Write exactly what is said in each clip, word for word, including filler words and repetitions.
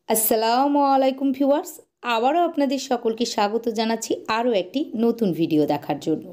আসসালামু আলাইকুম ভিউয়ার্স, আবারও আপনাদের সকলকে স্বাগত জানাচ্ছি আরও একটি নতুন ভিডিও দেখার জন্য।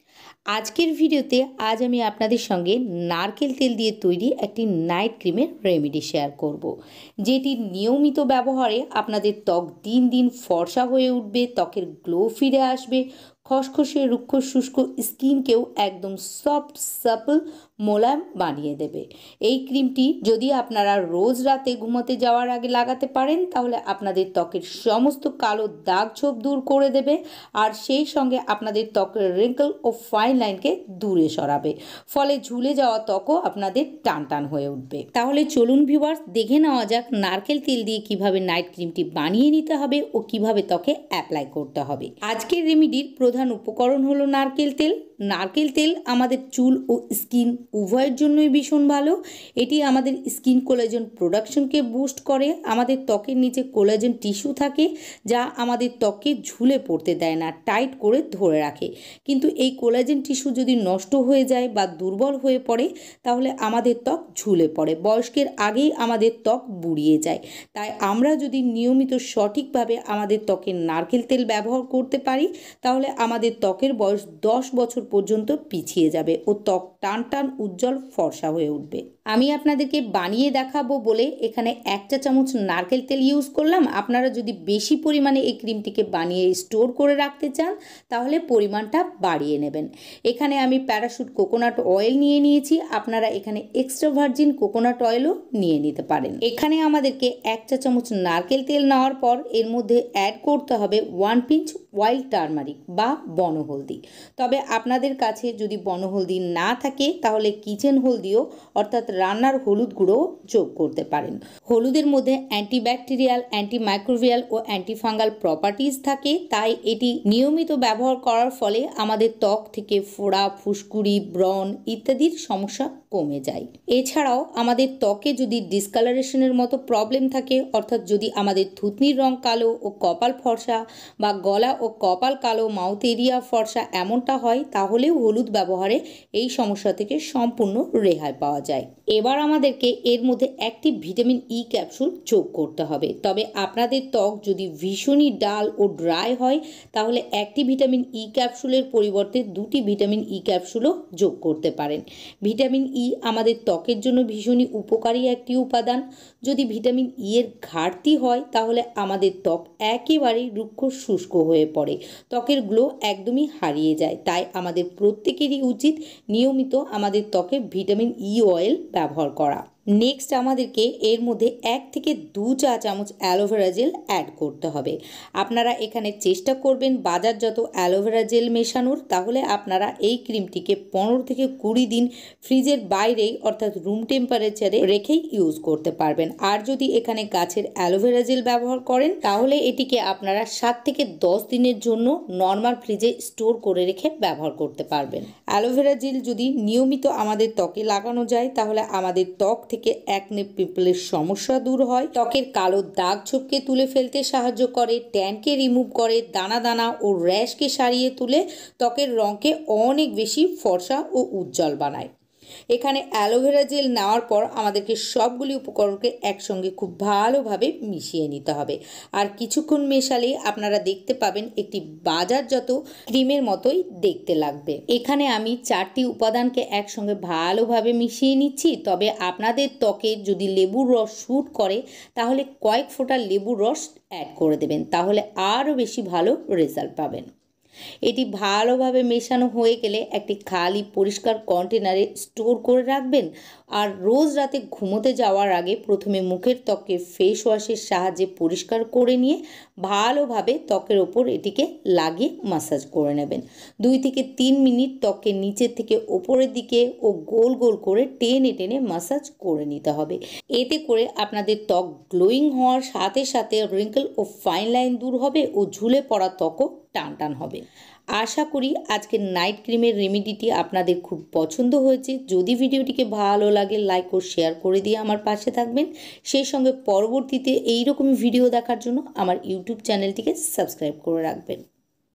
আজকের ভিডিওতে আজ আমি আপনাদের সঙ্গে নারকেল তেল দিয়ে তৈরি একটি নাইট ক্রিমের রেমেডি শেয়ার করব, যেটি নিয়মিত ব্যবহারে আপনাদের ত্বক দিন দিন ফর্সা হয়ে উঠবে, ত্বকের গ্লো ফিরে আসবে, খসখসে রুক্ষ শুষ্ক স্কিনকেও একদম সফট সাপল মোলায়েম বানিয়ে দেবে। এই ক্রিমটি যদি আপনারা রোজ রাতে ঘুমোতে যাওয়ার আগে লাগাতে পারেন তাহলে আপনাদের ত্বকের সমস্ত কালো দাগ ছোপ দূর করে দেবে, আর সেই সঙ্গে আপনাদের ত্বকের রিঙ্কল ও ফাইন লাইনকে দূরে সরাবে, ফলে ঝুলে যাওয়া ত্বকও আপনাদের টান টান হয়ে উঠবে। তাহলে চলুন ভিউয়ার্স, দেখে নেওয়া যাক নারকেল তেল দিয়ে কিভাবে নাইট ক্রিমটি বানিয়ে নিতে হবে ও কিভাবে ত্বকে অ্যাপ্লাই করতে হবে। আজকের রেমেডির প্রধান উপকরণ হলো নারকেল তেল। নারকেল তেল আমাদের চুল ও স্কিন উভয়ের জন্যই ভীষণ ভালো। এটি আমাদের স্কিন কোলাজেন প্রোডাকশনকে বুস্ট করে। আমাদের ত্বকের নিচে কোলাজেন টিস্যু থাকে যা আমাদের ত্বককে ঝুলে পড়তে দেয় না, টাইট করে ধরে রাখে। কিন্তু এই কোলাজেন টিস্যু যদি নষ্ট হয়ে যায় বা দুর্বল হয়ে পড়ে তাহলে আমাদের ত্বক ঝুলে পড়ে, বয়স্কের আগেই আমাদের ত্বক বুড়িয়ে যায়। তাই আমরা যদি নিয়মিত সঠিকভাবে আমাদের ত্বকে নারকেল তেল ব্যবহার করতে পারি তাহলে আমাদের ত্বকের বয়স দশ বছর পর্যন্ত পিছিয়ে যাবে ও ত্বক টান টান উজ্জ্বল ফর্সা হয়ে উঠবে। আমি আপনাদেরকে বানিয়ে দেখাবো বলে এখানে এক চা চামচ নারকেল তেল ইউজ করলাম। আপনারা যদি বেশি পরিমাণে এই ক্রিমটিকে বানিয়ে স্টোর করে রাখতে চান তাহলে পরিমাণটা বাড়িয়ে নেবেন। এখানে আমি প্যারাশুট কোকোনাট অয়েল নিয়ে নিয়েছি, আপনারা এখানে এক্সট্রা ভার্জিন কোকোনাট অয়েলও নিয়ে নিতে পারেন। এখানে আমাদেরকে এক চা চামচ নারকেল তেল নেওয়ার পর এর মধ্যে অ্যাড করতে হবে ওয়ান পিঞ্চ ওয়াইল্ড টারমারিক বা বনহলদি। তবে আপনাদের কাছে যদি বনহলদি না থাকে তাহলে কিচেন হলদিও অর্থাৎ রান্নার হলুদ গুঁড়ো যোগ করতে পারেন। হলুদের মধ্যে অ্যান্টিব্যাকটেরিয়াল, অ্যান্টিমাইক্রোবিয়াল ও অ্যান্টিফাঙ্গাল প্রপার্টিজ থাকে, তাই এটি নিয়মিত ব্যবহার করার ফলে আমাদের ত্বক থেকে ফোড়া, ফুসকুড়ি, ব্রণ ইত্যাদির সমস্যা কমে যায়। এছাড়াও আমাদের ত্বকে যদি ডিসকালারেশনের মতো প্রবলেম থাকে, অর্থাৎ যদি আমাদের থুতনির রং কালো ও কপাল ফর্সা বা গলা ও কপাল কালো, মাউথ এরিয়া ফর্সা এমনটা হয়, তাহলেও হলুদ ব্যবহারে এই সমস্যা থেকে সম্পূর্ণ রেহাই পাওয়া যায়। এবার আমাদেরকে এর মধ্যে একটি ভিটামিন ই ক্যাপসুল যোগ করতে হবে। তবে আপনাদের ত্বক যদি ভীষণই ডাল ও ড্রাই হয় তাহলে একটি ভিটামিন ই ক্যাপসুলের পরিবর্তে দুটি ভিটামিন ই ক্যাপসুলও যোগ করতে পারেন। ভিটামিন ই আমাদের ত্বকের জন্য ভীষণই উপকারী একটি উপাদান। যদি ভিটামিন ই এর ঘাটতি হয় তাহলে আমাদের ত্বক একেবারেই রুক্ষ শুষ্ক হয়ে পড়ে, ত্বকের গ্লো একদমই হারিয়ে যায়। তাই আমাদের প্রত্যেকেরই উচিত নিয়মিত আমাদের ত্বকে ভিটামিন ই অয়েল ব্যবহার করা। নেক্সট আমাদেরকে এর মধ্যে এক থেকে দু চা চামচ অ্যালোভেরা জেল অ্যাড করতে হবে। আপনারা এখানে চেষ্টা করবেন বাজারজাত অ্যালোভেরা জেল মেশানোর, তাহলে আপনারা এই ক্রিমটিকে পনেরো থেকে কুড়ি দিন ফ্রিজের বাইরেই অর্থাৎ রুম টেম্পারেচারে রেখেই ইউজ করতে পারবেন। আর যদি এখানে গাছের অ্যালোভেরা জেল ব্যবহার করেন তাহলে এটিকে আপনারা সাত থেকে দশ দিনের জন্য নর্মাল ফ্রিজে স্টোর করে রেখে ব্যবহার করতে পারবেন। অ্যালোভেরা জেল যদি নিয়মিত আমাদের ত্বকে লাগানো যায় তাহলে আমাদের ত্বক থেকে একনে পিম্পলের সমস্যা দূর হয়, ত্বকের কালো দাগ ছোপকে তুলে ফেলতে সাহায্য করে, ট্যানকে রিমুভ করে, দানা দানা ও র্যাশকে সারিয়ে তুলে ত্বকের রঙকে অনেক বেশি ফর্সা ও উজ্জ্বল বানায়। এখানে অ্যালোভেরা জেল নেওয়ার পর আমাদেরকে সবগুলি উপকরণকে একসঙ্গে খুব ভালোভাবে মিশিয়ে নিতে হবে। আর কিছুক্ষণ মেশালেই আপনারা দেখতে পাবেন একটি বাজারজাত ক্রিমের মতোই দেখতে লাগবে। এখানে আমি চারটি উপাদানকে একসঙ্গে ভালোভাবে মিশিয়ে নিচ্ছি। তবে আপনাদের ত্বকে যদি লেবুর রস শ্যুট করে তাহলে কয়েক ফোঁটা লেবুর রস অ্যাড করে দেবেন, তাহলে আরও বেশি ভালো রেজাল্ট পাবেন। এটি ভালোভাবে মেশানো হয়ে গেলে একটি খালি পরিষ্কার কন্টেনারে স্টোর করে রাখবেন। আর রোজ রাতে ঘুমোতে যাওয়ার আগে প্রথমে মুখের ত্বককে ফেস ওয়াশের সাহায্যে পরিষ্কার করে নিয়ে ভালোভাবে ত্বকের ওপর এটিকে লাগিয়ে মাসাজ করে নেবেন। দুই থেকে তিন মিনিট ত্বকের নিচের থেকে ওপরের দিকে ও গোল গোল করে টেনে টেনে মাসাজ করে নিতে হবে। এতে করে আপনাদের ত্বক গ্লোয়িং হওয়ার সাথে সাথে রিঙ্কল ও ফাইন লাইন দূর হবে ও ঝুলে পড়া ত্বকও টান টান হবে। আশা করি আজকের নাইট ক্রিমের রেমেডিটি আপনাদের খুব পছন্দ হয়েছে। যদি ভিডিওটিকে ভালো লাগে লাইক ও শেয়ার করে দিয়ে আমার পাশে থাকবেন। সেই সঙ্গে পরবর্তীতে এইরকম ভিডিও দেখার জন্য আমার ইউটিউব চ্যানেলটিকে সাবস্ক্রাইব করে রাখবেন।